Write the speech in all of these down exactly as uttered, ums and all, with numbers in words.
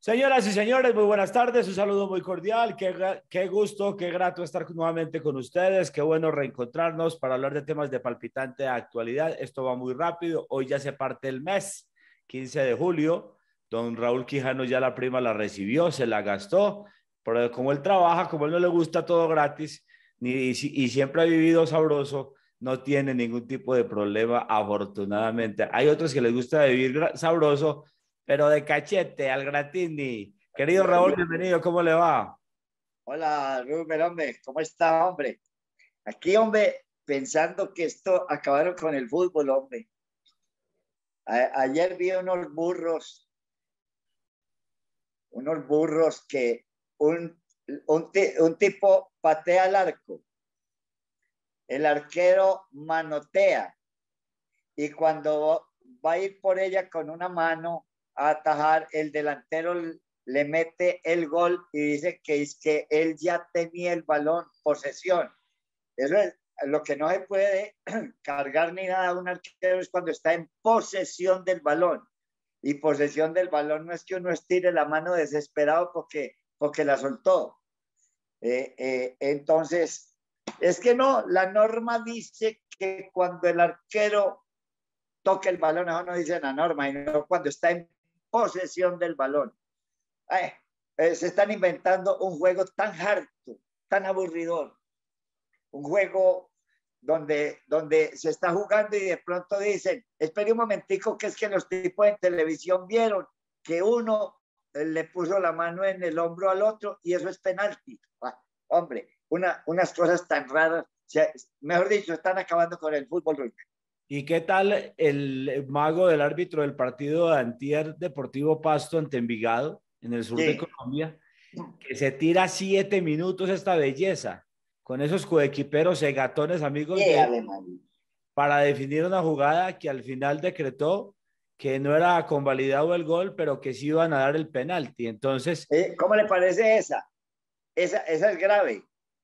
Señoras y señores, muy buenas tardes, un saludo muy cordial, qué, qué gusto, qué grato estar nuevamente con ustedes, qué bueno reencontrarnos para hablar de temas de palpitante actualidad. Esto va muy rápido, hoy ya se parte el mes, quince de julio, don Raúl Quijano ya la prima la recibió, se la gastó, pero como él trabaja, como él no le gusta todo gratis ni, y, y siempre ha vivido sabroso, no tiene ningún tipo de problema, afortunadamente. Hay otros que les gusta vivir sabroso, pero de cachete, al gratini. Querido Raúl, bienvenido, ¿cómo le va? Hola, Rubén, hombre, ¿cómo está, hombre? Aquí, hombre, pensando que esto acabaron con el fútbol, hombre. A ayer vi unos burros, unos burros que un, un, un tipo patea al arco, el arquero manotea y cuando va a ir por ella con una mano a atajar, el delantero le mete el gol y dice que es que él ya tenía el balón, posesión. Eso es lo que no se puede cargar ni nada a un arquero, es cuando está en posesión del balón. Y posesión del balón no es que uno estire la mano desesperado porque, porque la soltó. Eh, eh, entonces, es que no, la norma dice que cuando el arquero toca el balón, eso no dice la norma, y no cuando está en posesión del balón. Ay, eh, se están inventando un juego tan harto, tan aburridor, un juego donde, donde se está jugando y de pronto dicen, espere un momentico, que es que los tipos en televisión vieron que uno le puso la mano en el hombro al otro y eso es penalti. Ah, hombre, una, unas cosas tan raras, o sea, mejor dicho, están acabando con el fútbol. ¿Y qué tal el mago del árbitro del partido de Antier Deportivo Pasto ante Envigado, en el sur de Sí. Colombia, que se tira siete minutos esta belleza, con esos coequiperos segatones amigos Sí, de él, Alemania. para definir una jugada que al final decretó que no era convalidado el gol, pero que sí iban a dar el penalti? Entonces, Eh, ¿Cómo le parece esa? Esa, esa es grave.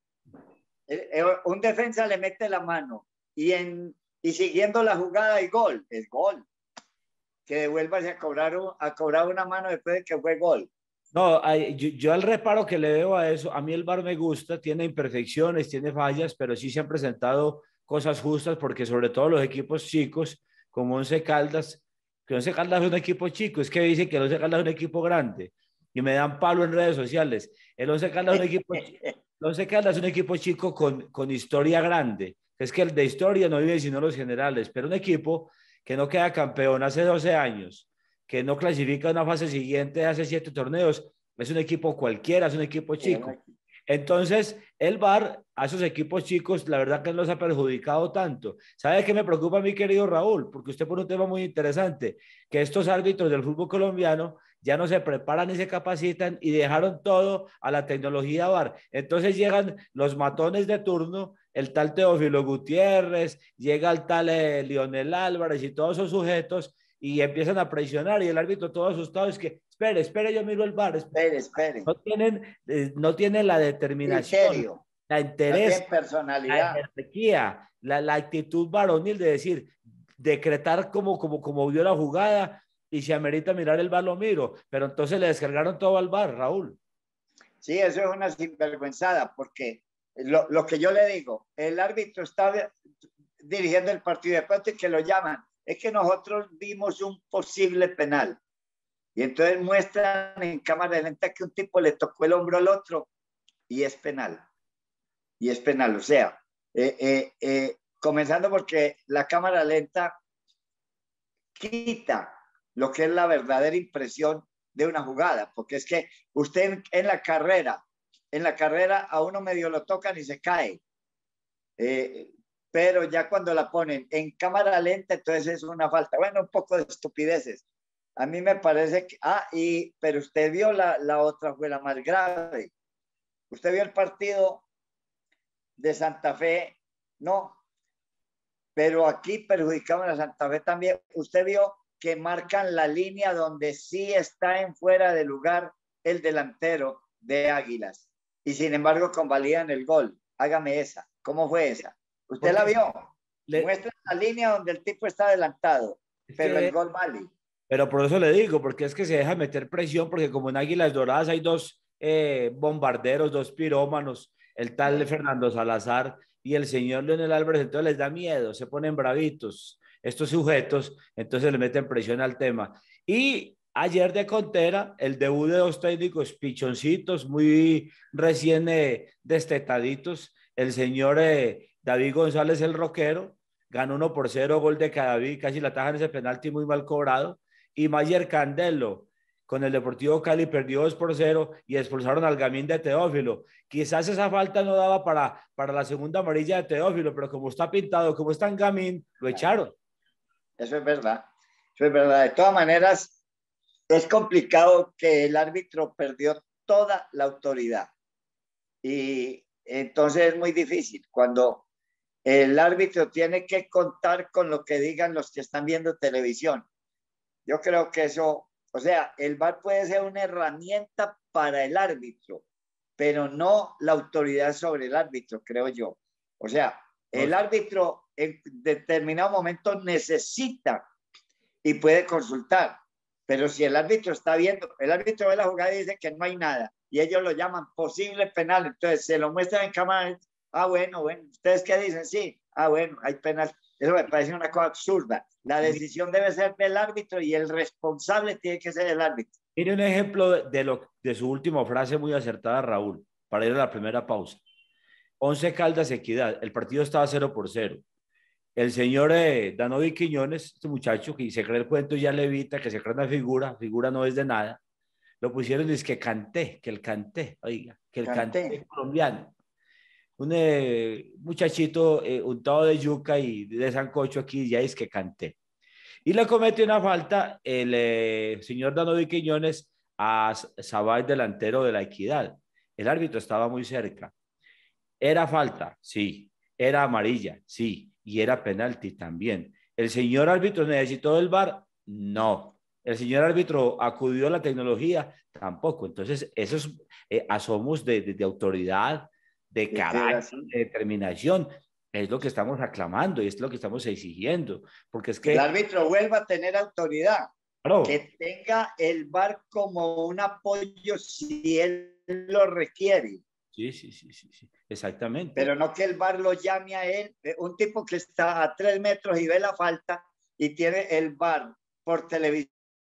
Eh, eh, un defensa le mete la mano y, en, y siguiendo la jugada y gol, es gol. Que devuelvase a cobrar, a cobrar una mano después de que fue gol. no, hay- yo, yo el reparo que le veo a eso, a mí el V A R me gusta, tiene imperfecciones, tiene fallas, pero sí se han presentado cosas justas porque sobre todo los equipos chicos, como Once Caldas, que Once Caldas es un equipo chico, es que dicen que el Once Caldas es un equipo grande y me dan palo en redes sociales. El Once Caldas es un equipo, el Once Caldas es un equipo chico con, con historia grande. Es que el de historia no vive sino los generales, pero un equipo que no queda campeón hace doce años, que no clasifica a una fase siguiente hace siete torneos, es un equipo cualquiera, es un equipo chico. Entonces, el V A R a esos equipos chicos, la verdad que no los ha perjudicado tanto. ¿Sabe qué me preocupa, mi querido Raúl? Porque usted pone un tema muy interesante, que estos árbitros del fútbol colombiano ya no se preparan ni se capacitan y dejaron todo a la tecnología V A R. Entonces llegan los matones de turno, el tal Teófilo Gutiérrez, llega el tal eh, Lionel Álvarez y todos esos sujetos y empiezan a presionar y el árbitro todo asustado es que, espere, espere, yo miro el V A R. Espere, espere. No tienen, eh, no tienen la determinación, Criterio, la no interés, tiene la personalidad. jerarquía, la, la actitud varonil de decir, decretar como, como, como vio la jugada y si amerita mirar el V A R lo miro, pero entonces le descargaron todo al V A R, Raúl. Sí, eso es una sinvergüenzada, porque lo, lo que yo le digo, el árbitro está dirigiendo el partido de pronto y que lo llaman. Es que nosotros vimos un posible penal. Y entonces muestran en cámara lenta que un tipo le tocó el hombro al otro y es penal. Y es penal, o sea, eh, eh, eh, comenzando porque la cámara lenta quita lo que es la verdadera impresión de una jugada, porque es que usted en, en la carrera, en la carrera a uno medio lo tocan y se cae, eh, pero ya cuando la ponen en cámara lenta, entonces es una falta. Bueno, un poco de estupideces. A mí me parece que, ah, y, pero usted vio la, la otra, fue la más grave. Usted vio el partido de Santa Fe, no, pero aquí perjudicamos a Santa Fe también. Usted vio que marcan la línea donde sí está en fuera de lugar el delantero de Águilas y sin embargo convalidan el gol. Hágame esa. ¿Cómo fue esa? ¿Usted Porque la vio? le, Muestra la línea donde el tipo está adelantado, es pero el que gol vale. Pero por eso le digo, porque es que se deja meter presión, porque como en Águilas Doradas hay dos eh, bombarderos, dos pirómanos, el tal Fernando Salazar y el señor Leonel Álvarez, entonces les da miedo, se ponen bravitos estos sujetos, entonces le meten presión al tema. Y ayer de Contera, el debut de dos técnicos pichoncitos, muy recién eh, destetaditos, el señor eh, David González, el roquero, ganó uno por cero, gol de Cadavid, casi la tajan ese penalti muy mal cobrado, y Mayer Candelo, con el Deportivo Cali perdió dos por cero y expulsaron al Gamín de Teófilo. Quizás esa falta no daba para, para la segunda amarilla de Teófilo, pero como está pintado, como está en Gamín, lo echaron. Eso es verdad, eso es verdad. De todas maneras, es complicado que el árbitro perdió toda la autoridad. Y entonces es muy difícil cuando el árbitro tiene que contar con lo que digan los que están viendo televisión. Yo creo que eso, o sea, el V A R puede ser una herramienta para el árbitro, pero no la autoridad sobre el árbitro, creo yo. O sea, el árbitro en determinado momento necesita y puede consultar, pero si el árbitro está viendo, el árbitro ve la jugada y dice que no hay nada, y ellos lo llaman posible penal, entonces se lo muestran en cámara, ah, bueno, bueno, ¿ustedes qué dicen? Sí, ah, bueno, hay penal. Eso me parece una cosa absurda. La decisión debe ser del árbitro y el responsable tiene que ser el árbitro. Mire un ejemplo de, de, lo, de su última frase muy acertada, Raúl, para ir a la primera pausa. Once Caldas Equidad, el partido estaba cero por cero. El señor eh, Danovi Quiñones, este muchacho que se cree el cuento ya levita, que se cree una figura, figura no es de nada, lo pusieron y es que canté, que el canté, oiga, que el canté, canté colombiano. Un eh, muchachito eh, untado de yuca y de sancocho aquí, ya es que canté. Y le cometió una falta el eh, señor Danovi Quiñones a Sabay, delantero de la Equidad. El árbitro estaba muy cerca. ¿Era falta? Sí. ¿Era amarilla? Sí. Y era penalti también. ¿El señor árbitro necesitó el V A R? No. ¿El señor árbitro acudió a la tecnología? Tampoco. Entonces, esos eh, asomos de, de, de autoridad, de carácter, de determinación, es lo que estamos aclamando y es lo que estamos exigiendo. Porque es que... el árbitro vuelva a tener autoridad. Claro. Que tenga el V A R como un apoyo si él lo requiere. Sí, sí, sí, sí, sí, exactamente. Pero no que el V A R lo llame a él, un tipo que está a tres metros y ve la falta y tiene el V A R por televisión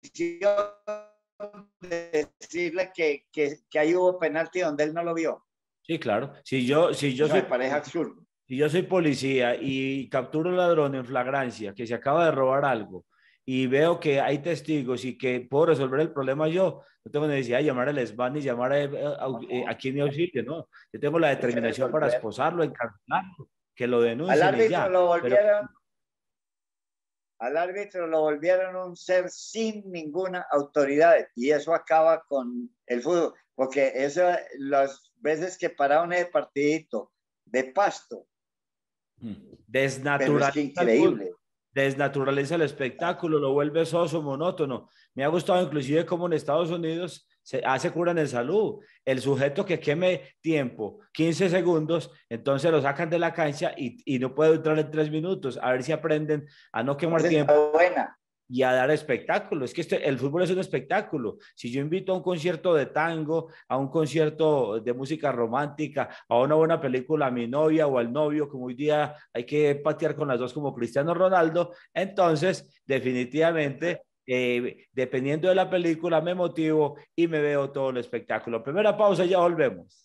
de decirle que, que, que ahí hubo penalti donde él no lo vio. Sí, claro. Si yo, si yo no, soy, me parece absurdo. Si yo soy policía y capturo un ladrón en flagrancia que se acaba de robar algo y veo que hay testigos y que puedo resolver el problema yo, no tengo necesidad de llamar al S B A N ni llamar a, a, a, aquí en mi auxilio, ¿no? Yo tengo la determinación para esposarlo, encarcelarlo, que lo denuncien. Al árbitro ya. lo volvieron, Pero... al árbitro lo volvieron un ser sin ninguna autoridad y eso acaba con el fútbol, porque eso, las veces que pararon el partidito de Pasto, desnaturaliza, es increíble. desnaturaliza el espectáculo, lo vuelve soso, monótono. Me ha gustado inclusive como en Estados Unidos se hace cura en el salud. El sujeto que queme tiempo, quince segundos, entonces lo sacan de la cancha y, y no puede entrar en tres minutos. A ver si aprenden a no quemar Esa tiempo. Buena. Y a dar espectáculo. Es que este, el fútbol es un espectáculo. Si yo invito a un concierto de tango, a un concierto de música romántica, a una buena película a mi novia o al novio, como hoy día hay que patear con las dos como Cristiano Ronaldo, entonces definitivamente, eh, dependiendo de la película, me motivo y me veo todo el espectáculo. Primera pausa y ya volvemos.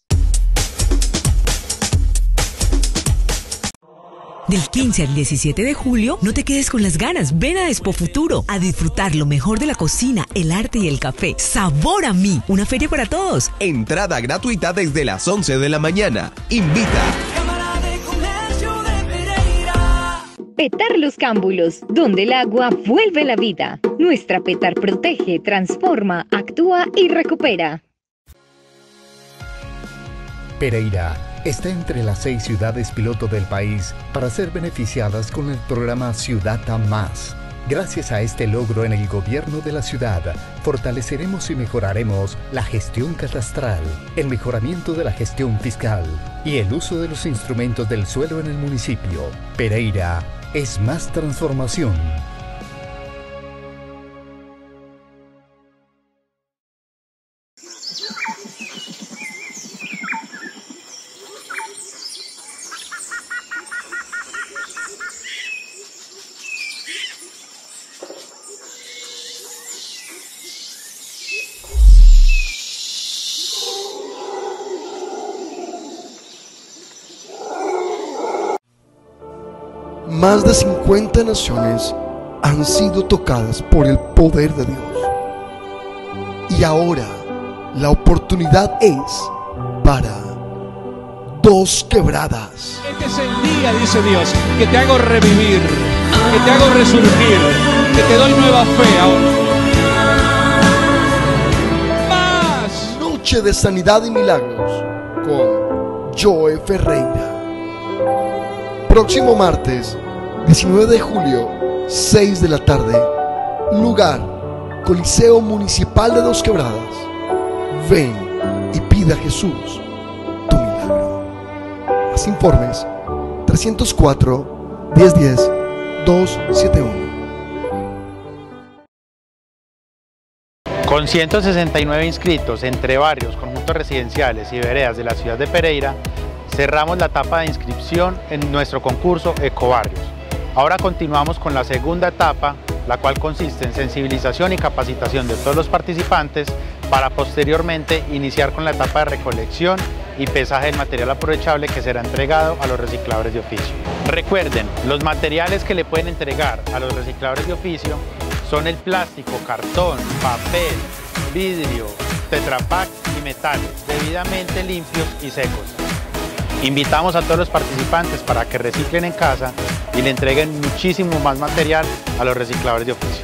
Del quince al diecisiete de julio, no te quedes con las ganas. Ven a Expo Futuro a disfrutar lo mejor de la cocina, el arte y el café. ¡Sabor a mí! Una feria para todos. Entrada gratuita desde las once de la mañana. Invita. Cámara de Comercio de Pereira. Petar Los Cámbulos, donde el agua vuelve la vida. Nuestra Petar protege, transforma, actúa y recupera. Pereira está entre las seis ciudades piloto del país para ser beneficiadas con el programa Ciudad a Más. Gracias a este logro en el gobierno de la ciudad, fortaleceremos y mejoraremos la gestión catastral, el mejoramiento de la gestión fiscal y el uso de los instrumentos del suelo en el municipio. Pereira es más transformación. más de cincuenta naciones han sido tocadas por el poder de Dios. Y ahora la oportunidad es para Dos Quebradas. Este es el día, dice Dios, que te hago revivir, que te hago resurgir, que te doy nueva fe ahora. Más. Noche de sanidad y milagros con Joe Ferreira. Próximo martes, diecinueve de julio, seis de la tarde. Lugar, Coliseo Municipal de Dos Quebradas. Ven y pide a Jesús tu milagro. Más informes, trescientos cuatro, diez diez, doscientos setenta y uno. Con ciento sesenta y nueve inscritos entre barrios, conjuntos residenciales y veredas de la ciudad de Pereira, cerramos la etapa de inscripción en nuestro concurso Ecobarrios. Ahora continuamos con la segunda etapa, la cual consiste en sensibilización y capacitación de todos los participantes para posteriormente iniciar con la etapa de recolección y pesaje del material aprovechable que será entregado a los recicladores de oficio. Recuerden, los materiales que le pueden entregar a los recicladores de oficio son el plástico, cartón, papel, vidrio, Tetra Pak y metales, debidamente limpios y secos. Invitamos a todos los participantes para que reciclen en casa y le entreguen muchísimo más material a los recicladores de oficio.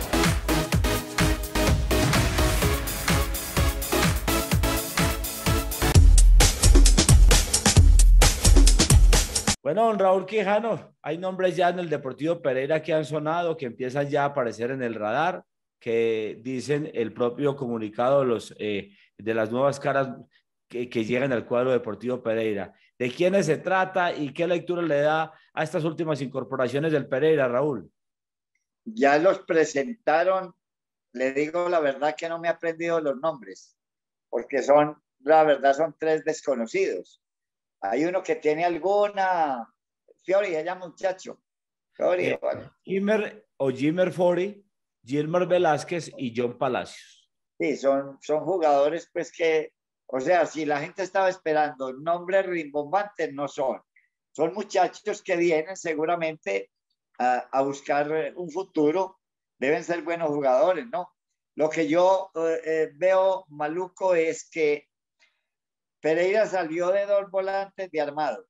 Bueno, don Raúl Quijano, hay nombres ya en el Deportivo Pereira que han sonado, que empiezan ya a aparecer en el radar, que dicen el propio comunicado de, los, eh, de las nuevas caras que, que llegan al cuadro Deportivo Pereira. ¿De quiénes se trata y qué lectura le da a estas últimas incorporaciones del Pereira, Raúl? Ya los presentaron, le digo la verdad que no me he aprendido los nombres, porque son, la verdad son tres desconocidos. Hay uno que tiene alguna, Fiori, se llama muchacho. Fiori, eh, vale. Jimmer o Jimmer Fori, Gilmer Velázquez y John Palacios. Sí, son, son jugadores pues que, o sea, si la gente estaba esperando nombres rimbombantes, no son. Son muchachos que vienen seguramente a, a buscar un futuro, deben ser buenos jugadores, ¿no? Lo que yo eh, veo maluco es que Pereira salió de dos volantes de armado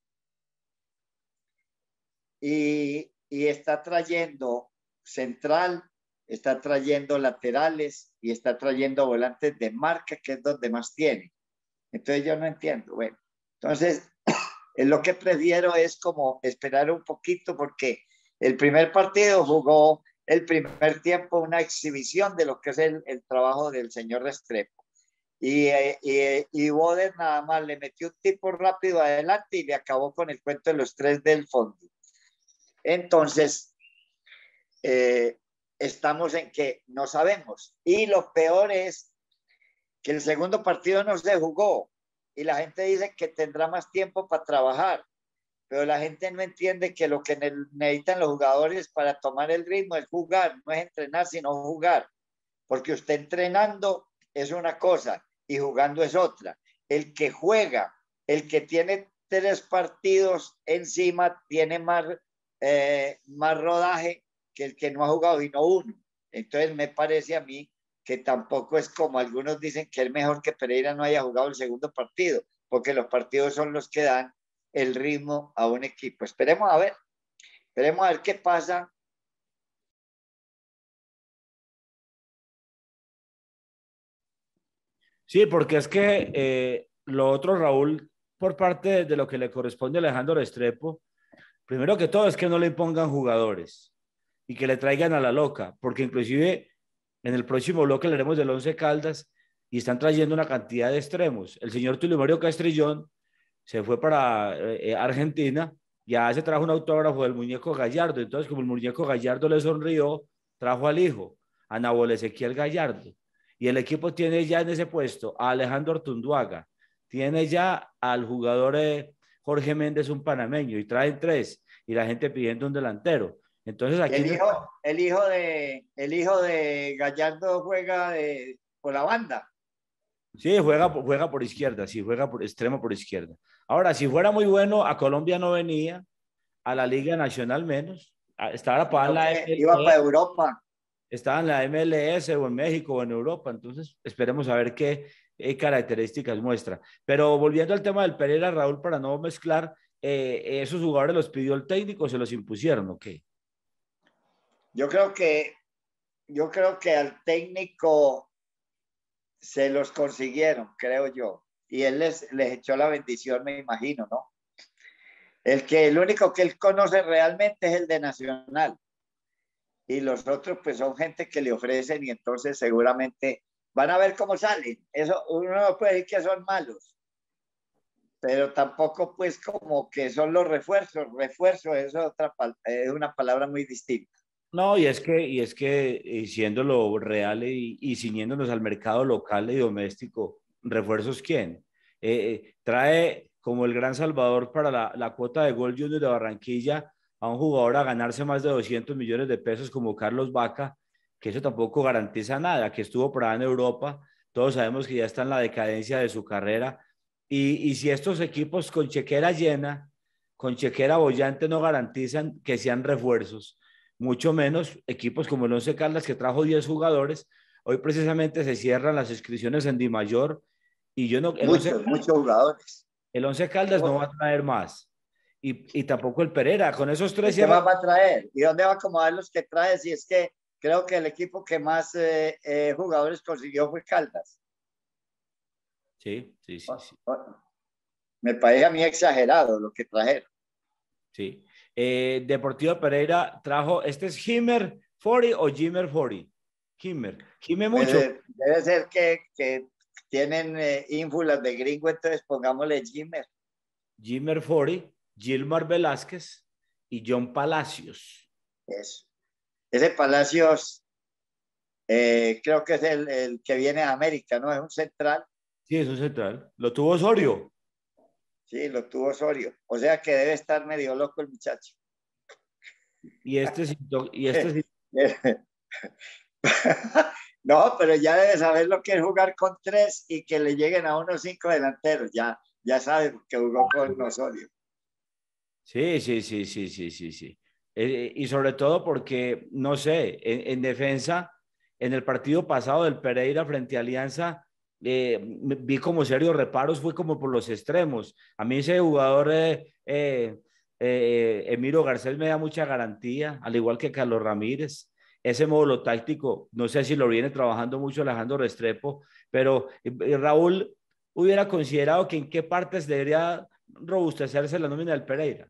y, y está trayendo central, está trayendo laterales y está trayendo volantes de marca, que es donde más tiene. Entonces yo no entiendo. Bueno, entonces lo que prefiero es como esperar un poquito, porque el primer partido jugó el primer tiempo una exhibición de lo que es el, el trabajo del señor Restrepo. Y, y, y Boder nada más le metió un tipo rápido adelante y le acabó con el cuento de los tres del fondo. Entonces, eh, estamos en que no sabemos. Y lo peor es que el segundo partido no se jugó y la gente dice que tendrá más tiempo para trabajar, pero la gente no entiende que lo que necesitan los jugadores para tomar el ritmo es jugar, no es entrenar, sino jugar. Porque usted entrenando es una cosa y jugando es otra. El que juega, el que tiene tres partidos encima, tiene más, eh, más rodaje que el que no ha jugado y no uno. Entonces me parece a mí que tampoco es como algunos dicen que es mejor que Pereira no haya jugado el segundo partido, porque los partidos son los que dan el ritmo a un equipo. Esperemos a ver, esperemos a ver qué pasa. Sí, porque es que eh, lo otro, Raúl, por parte de, de lo que le corresponde a Alejandro Restrepo, primero que todo es que no le impongan jugadores y que le traigan a la loca, porque inclusive en el próximo bloque hablaremos del Once Caldas y están trayendo una cantidad de extremos. El señor Tulio Mario Castrillón se fue para eh, Argentina, ya se trajo un autógrafo del muñeco Gallardo, entonces como el muñeco Gallardo le sonrió, trajo al hijo, a Nahuel Ezequiel Gallardo. Y el equipo tiene ya en ese puesto a Alejandro Ortunduaga, tiene ya al jugador eh, Jorge Méndez, un panameño, y traen tres, y la gente pidiendo un delantero. Entonces aquí... El hijo, el hijo, de, el hijo de Gallardo juega de, por la banda. Sí, juega, juega por izquierda, sí, juega por extremo por izquierda. Ahora, si fuera muy bueno, a Colombia no venía, a la Liga Nacional menos. Estaba para No, la que M L S, iba para Europa. estaba en la M L S o en México o en Europa, entonces esperemos a ver qué, qué características muestra. Pero volviendo al tema del Pereira, Raúl, para no mezclar, eh, ¿esos jugadores los pidió el técnico o se los impusieron o qué? Yo creo que, yo creo que al técnico se los consiguieron, creo yo. Y él les, les echó la bendición, me imagino, ¿no? El que, el único que él conoce realmente es el de Nacional. Y los otros pues son gente que le ofrecen y entonces seguramente van a ver cómo salen. Eso uno no puede decir que son malos, pero tampoco pues como que son los refuerzos. Refuerzo es, otra, es una palabra muy distinta. No, y es que, y es que y siendo lo real y, y ciñéndonos al mercado local y doméstico, ¿refuerzos quién? Eh, eh, trae como el gran salvador para la, la cuota de gol Junior de Barranquilla a un jugador a ganarse más de doscientos millones de pesos como Carlos Vaca, que eso tampoco garantiza nada, que estuvo por allá en Europa, todos sabemos que ya está en la decadencia de su carrera, y, y si estos equipos con chequera llena, con chequera bollante no garantizan que sean refuerzos, mucho menos equipos como el Once Caldas que trajo diez jugadores, hoy precisamente se cierran las inscripciones en Dimayor, y yo no... Muchos, Once, muchos jugadores. El Once Caldas oh. no va a traer más. Y, y tampoco el Pereira, con esos tres... ¿Qué más va a traer? ¿Y dónde va a acomodar los que trae? Si es que creo que el equipo que más eh, eh, jugadores consiguió fue Caldas. Sí, sí, sí, sí. Me parece a mí exagerado lo que trajeron. Sí. Eh, Deportivo Pereira trajo, ¿este es Himmer cuarenta o Jimmer cuarenta? Himmer. Himmer mucho. Debe, debe ser que, que tienen eh, ínfulas de gringo, entonces pongámosle Jimmer. Jimmer cuarenta. Gilmar Velázquez y John Palacios. Eso. Ese Palacios eh, creo que es el, el que viene a América, ¿no? Es un central. Sí, es un central. Lo tuvo Osorio. Sí, lo tuvo Osorio. O sea que debe estar medio loco el muchacho. Y este sí. Y este sí. No, pero ya debe saber lo que es jugar con tres y que le lleguen a unos cinco delanteros. Ya, ya sabe que jugó con Osorio. Sí, sí, sí, sí, sí, sí, sí. Eh, y sobre todo porque, no sé, en, en defensa, en el partido pasado del Pereira frente a Alianza, eh, vi como serios reparos, fue como por los extremos. A mí ese jugador, eh, eh, eh, Emiro Garcés, me da mucha garantía, al igual que Carlos Ramírez. Ese módulo táctico, no sé si lo viene trabajando mucho Alejandro Restrepo, pero eh, Raúl hubiera considerado que en qué partes debería robustecerse la nómina del Pereira.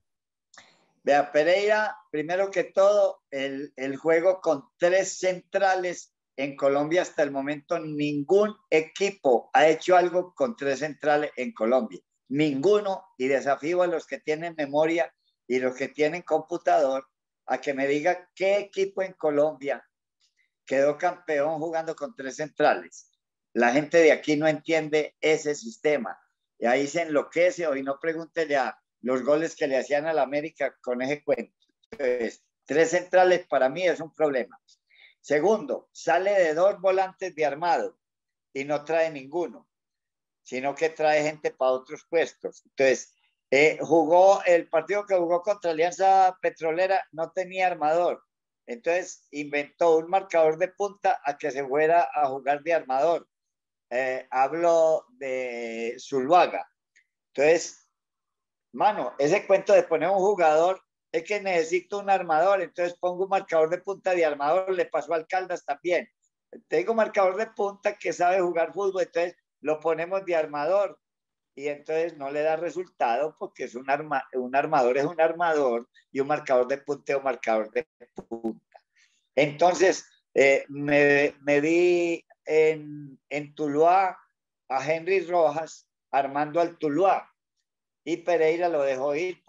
Vea, Pereira, primero que todo, el, el juego con tres centrales en Colombia hasta el momento, ningún equipo ha hecho algo con tres centrales en Colombia. Ninguno, y desafío a los que tienen memoria y los que tienen computador a que me diga qué equipo en Colombia quedó campeón jugando con tres centrales. La gente de aquí no entiende ese sistema y ahí se enloquece. Hoy no pregúntele a los goles que le hacían al América con ese cuento. Entonces, tres centrales para mí es un problema. Segundo, sale de dos volantes de armado y no trae ninguno, sino que trae gente para otros puestos. Entonces, eh, jugó el partido que jugó contra Alianza Petrolera, no tenía armador. Entonces, inventó un marcador de punta a que se fuera a jugar de armador. Eh, hablo de Zuluaga. Entonces, mano, ese cuento de poner un jugador es que necesito un armador, entonces pongo un marcador de punta de armador, le pasó al Caldas también. Tengo un marcador de punta que sabe jugar fútbol, entonces lo ponemos de armador y entonces no le da resultado porque es un, arma, un armador, es un armador y un marcador de punta es un marcador de punta. Entonces, eh, me, me di en, en Tuluá a Henry Rojas armando al Tuluá. Y Pereira lo dejó ir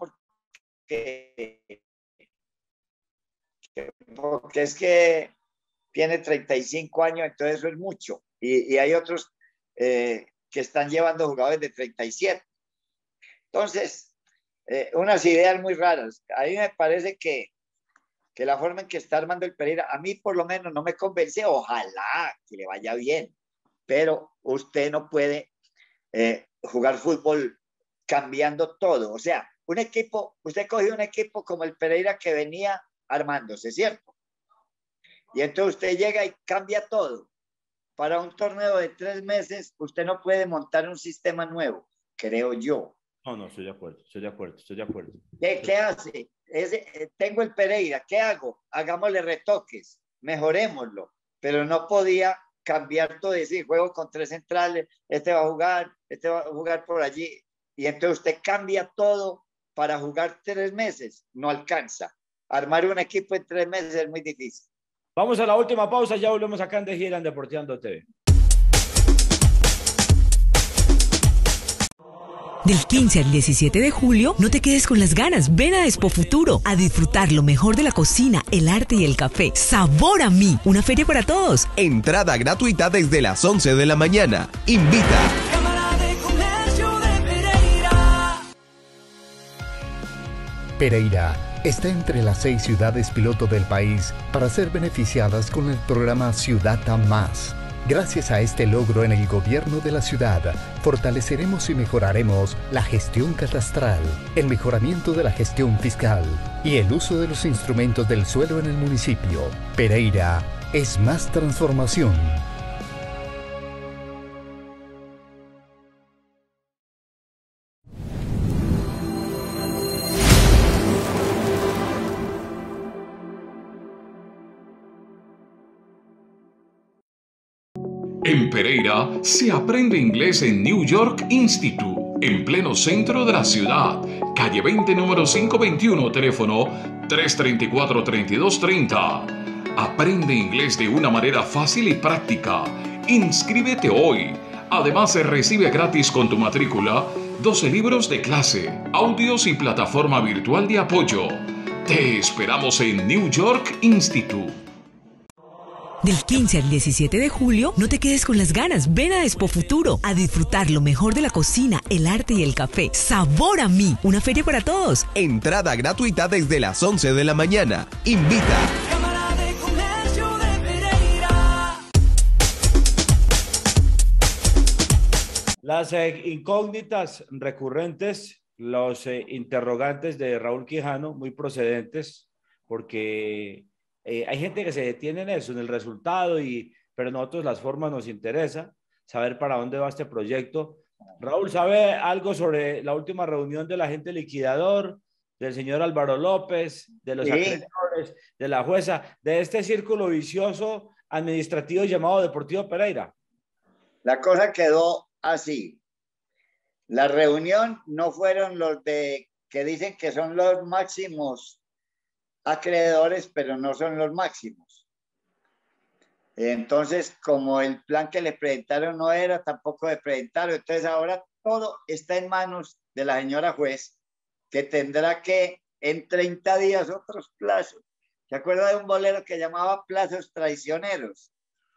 porque, porque es que tiene treinta y cinco años, entonces eso es mucho. Y, y hay otros eh, que están llevando jugadores de treinta y siete. Entonces, eh, unas ideas muy raras. A mí me parece que, que la forma en que está armando el Pereira, a mí por lo menos no me convence. Ojalá que le vaya bien, pero usted no puede eh, jugar fútbol cambiando todo. O sea, un equipo, usted cogió un equipo como el Pereira que venía armándose, ¿cierto? Y entonces usted llega y cambia todo. Para un torneo de tres meses, usted no puede montar un sistema nuevo, creo yo. No, no, estoy de acuerdo, estoy de acuerdo, estoy de acuerdo. ¿Qué, qué hace? Es, eh, tengo el Pereira, ¿qué hago? Hagámosle retoques, mejorémoslo, pero no podía cambiar todo, decir, juego con tres centrales, este va a jugar, este va a jugar por allí, y entonces usted cambia todo para jugar tres meses, no alcanza. Armar un equipo en tres meses es muy difícil. Vamos a la última pausa, ya volvemos acá en De Gira en Deporteando T V. Del quince al diecisiete de julio, no te quedes con las ganas. Ven a Expo Futuro a disfrutar lo mejor de la cocina, el arte y el café. Sabor a mí, una feria para todos. Entrada gratuita desde las once de la mañana. Invita. Cámara de Comercio de Pereira. Pereira está entre las seis ciudades piloto del país para ser beneficiadas con el programa Ciudad Más. Gracias a este logro en el gobierno de la ciudad, fortaleceremos y mejoraremos la gestión catastral, el mejoramiento de la gestión fiscal y el uso de los instrumentos del suelo en el municipio. Pereira es más transformación. En Pereira se aprende inglés en New York Institute, en pleno centro de la ciudad. Calle veinte, número quinientos veintiuno, teléfono tres tres cuatro, tres dos tres cero. Aprende inglés de una manera fácil y práctica. Inscríbete hoy. Además, se recibe gratis con tu matrícula doce libros de clase, audios y plataforma virtual de apoyo. Te esperamos en New York Institute. Del quince al diecisiete de julio, no te quedes con las ganas. Ven a Expo Futuro a disfrutar lo mejor de la cocina, el arte y el café. Sabor a mí, una feria para todos. Entrada gratuita desde las once de la mañana. Invita. Cámara de Comercio de Pereira. Las eh, incógnitas recurrentes, los eh, interrogantes de Raúl Quijano, muy procedentes, porque eh, hay gente que se detiene en eso, en el resultado, y, pero nosotros las formas nos interesa, saber para dónde va este proyecto. Raúl, ¿sabe algo sobre la última reunión del agente liquidador, del señor Álvaro López, de los Sí. acreedores, de la jueza, de este círculo vicioso administrativo llamado Deportivo Pereira? La cosa quedó así. La reunión no fueron los de que dicen que son los máximos acreedores, pero no son los máximos. Entonces, como el plan que le presentaron no era, tampoco le presentaron. Entonces, ahora todo está en manos de la señora juez, que tendrá que en treinta días otros plazos. ¿Se acuerda de un bolero que llamaba plazos traicioneros?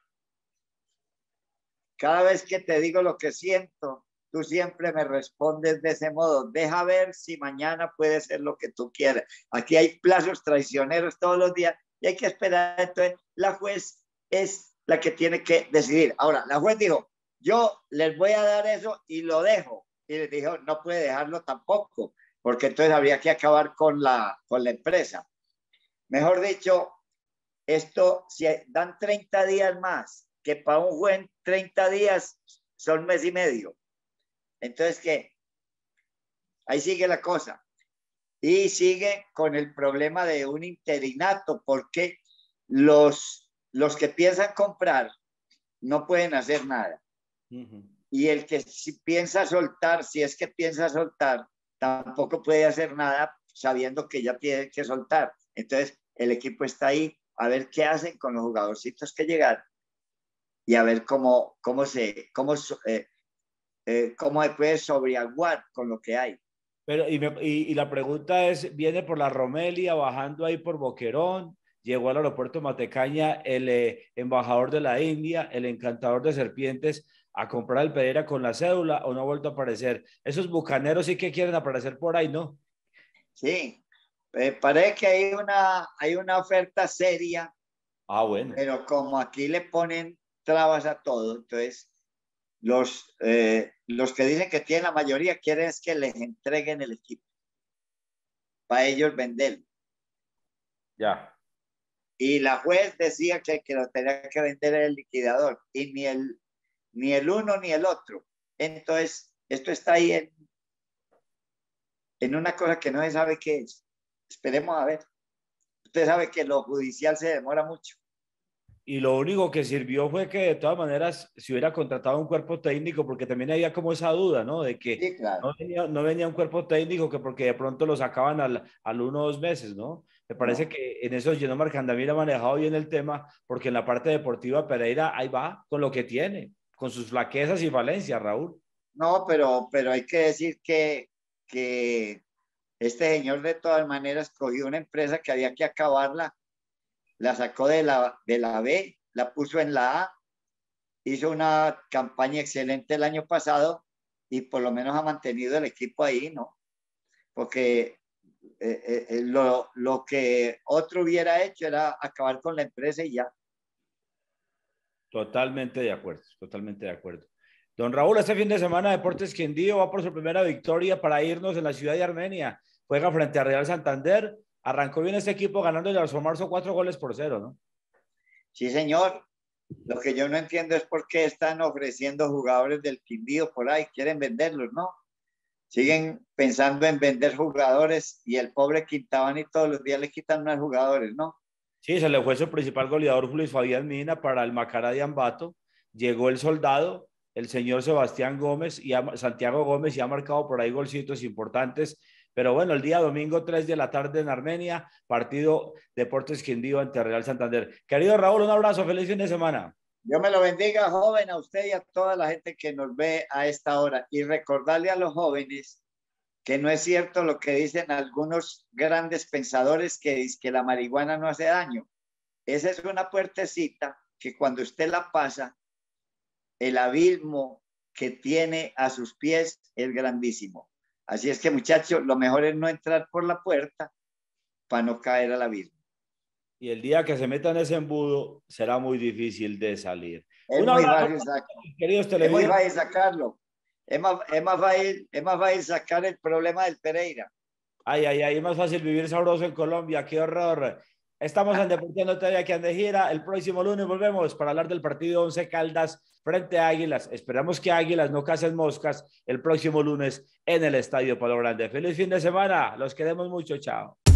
Cada vez que te digo lo que siento, tú siempre me respondes de ese modo. Deja ver si mañana puede ser lo que tú quieras. Aquí hay plazos traicioneros todos los días y hay que esperar. Entonces, la juez es la que tiene que decidir. Ahora, la juez dijo, yo les voy a dar eso y lo dejo. Y les dijo, no puede dejarlo tampoco, porque entonces habría que acabar con la, con la empresa. Mejor dicho, esto, si dan treinta días más, que para un juez treinta días son mes y medio. Entonces, ¿qué? Ahí sigue la cosa. Y sigue con el problema de un interinato, porque los, los que piensan comprar no pueden hacer nada. Uh-huh. Y el que si piensa soltar, si es que piensa soltar, tampoco puede hacer nada sabiendo que ya tiene que soltar. Entonces, el equipo está ahí a ver qué hacen con los jugadorcitos que llegaron y a ver cómo, cómo, se, cómo, eh, eh, cómo se puede sobreaguar con lo que hay. Pero, y, me, y, y la pregunta es, ¿viene por la Romelia, bajando ahí por Boquerón? Llegó al aeropuerto Matecaña el eh, embajador de la India, el encantador de serpientes, a comprar el Pereira con la cédula, o no ha vuelto a aparecer. Esos bucaneros sí que quieren aparecer por ahí, ¿no? Sí, eh, parece que hay una, hay una oferta seria. Ah, bueno. Pero como aquí le ponen trabas a todo, entonces los, eh, los que dicen que tienen la mayoría quieren es que les entreguen el equipo. para ellos venderlo. Ya. Y la juez decía que, que lo tenía que vender el liquidador, y ni el, ni el uno ni el otro. Entonces, esto está ahí en, en una cosa que no se sabe qué es. Esperemos a ver. Usted sabe que lo judicial se demora mucho. Y lo único que sirvió fue que de todas maneras se hubiera contratado un cuerpo técnico, porque también había como esa duda, ¿no? De que sí, claro. no, venía, no venía un cuerpo técnico, que porque de pronto lo sacaban al, al uno o dos meses, ¿no? Me parece no. que en eso Gino Candamil ha manejado bien el tema, porque en la parte deportiva Pereira ahí va con lo que tiene, con sus flaquezas y falencias, Raúl. No, pero, pero hay que decir que, que este señor de todas maneras cogió una empresa que había que acabarla, la sacó de la, de la B, la puso en la A, hizo una campaña excelente el año pasado y por lo menos ha mantenido el equipo ahí, ¿no? Porque eh, eh, lo, lo que otro hubiera hecho era acabar con la empresa y ya. Totalmente de acuerdo, totalmente de acuerdo. Don Raúl, este fin de semana Deportes Quindío va por su primera victoria para irnos en la ciudad de Armenia. Juega frente a Real Santander. Arrancó bien este equipo ganando el Alzo Marzo cuatro goles por cero, ¿no? Sí, señor. Lo que yo no entiendo es por qué están ofreciendo jugadores del Quindío por ahí. Quieren venderlos, ¿no? Siguen pensando en vender jugadores y el pobre Quintabani todos los días le quitan más jugadores, ¿no? Sí, se le fue su principal goleador, Luis Fabián Mina, para el Macará de Ambato. Llegó el soldado, el señor Sebastián Gómez, y ha, Santiago Gómez, y ha marcado por ahí golcitos importantes. Pero bueno, el día domingo, tres de la tarde en Armenia, partido Deportes Quindío ante Real Santander. Querido Raúl, un abrazo, feliz fin de semana. Dios me lo bendiga, joven, a usted y a toda la gente que nos ve a esta hora. Y recordarle a los jóvenes que no es cierto lo que dicen algunos grandes pensadores que dicen que la marihuana no hace daño. Esa es una puertecita que cuando usted la pasa, el abismo que tiene a sus pies es grandísimo. Así es que, muchachos, lo mejor es no entrar por la puerta para no caer al abismo. Y el día que se meta en ese embudo será muy difícil de salir. Es Un muy abrazo, fácil sacarlo. queridos Es muy televidentes. fácil sacarlo. Es más, es más fácil, es más fácil sacar el problema del Pereira. Ay, ay, ay, es más fácil vivir sabroso en Colombia. ¡Qué horror! Estamos en Deportivo T V aquí en De Gira. El próximo lunes volvemos para hablar del partido Once Caldas frente a Águilas. Esperamos que Águilas no casen moscas el próximo lunes en el Estadio Palo Grande. ¡Feliz fin de semana! Los queremos mucho. Chao.